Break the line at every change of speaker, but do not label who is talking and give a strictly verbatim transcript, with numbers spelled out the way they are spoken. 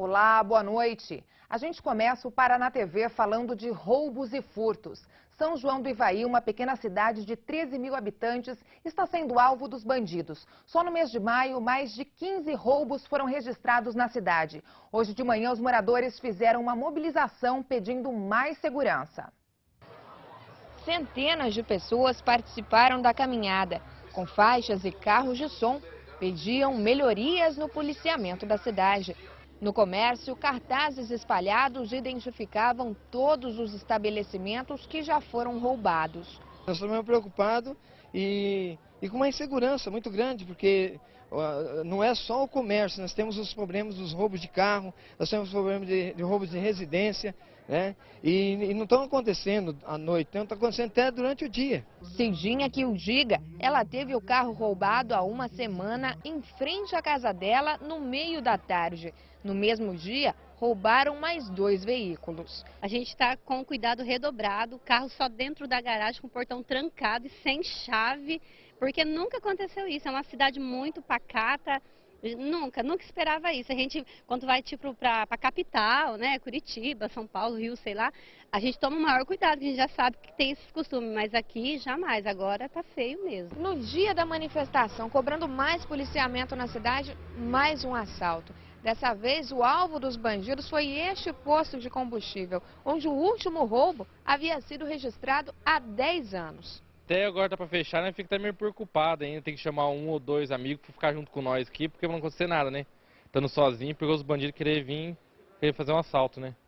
Olá, boa noite. A gente começa o Paraná T V falando de roubos e furtos. São João do Ivaí, uma pequena cidade de treze mil habitantes, está sendo alvo dos bandidos. Só no mês de maio, mais de quinze roubos foram registrados na cidade. Hoje de manhã, os moradores fizeram uma mobilização pedindo mais segurança.
Centenas de pessoas participaram da caminhada. Com faixas e carros de som, pediam melhorias no policiamento da cidade. No comércio, cartazes espalhados identificavam todos os estabelecimentos que já foram roubados.
Nós estamos preocupados e, e com uma insegurança muito grande, porque uh, não é só o comércio, nós temos os problemas dos roubos de carro, nós temos os problemas de, de roubos de residência, né? E, e não estão acontecendo à noite, estão acontecendo até durante o dia.
Cidinha que o diga, ela teve o carro roubado há uma semana em frente à casa dela no meio da tarde. No mesmo dia, roubaram mais dois veículos.
A gente está com cuidado redobrado, o carro só dentro da garagem com o portão trancado e sem chave, porque nunca aconteceu isso. É uma cidade muito pacata, nunca, nunca esperava isso. A gente, quando vai tipo para a capital, né, Curitiba, São Paulo, Rio, sei lá, a gente toma o maior cuidado, que a gente já sabe que tem esses costumes, mas aqui jamais, agora tá feio mesmo.
No dia da manifestação, cobrando mais policiamento na cidade, mais um assalto. Dessa vez, o alvo dos bandidos foi este posto de combustível, onde o último roubo havia sido registrado há dez anos.
Até agora tá para fechar, né? Fica até meio preocupado ainda, tem que chamar um ou dois amigos para ficar junto com nós aqui, porque não vai acontecer nada, né? Estando sozinho, porque os bandidos querem vir, querer fazer um assalto, né?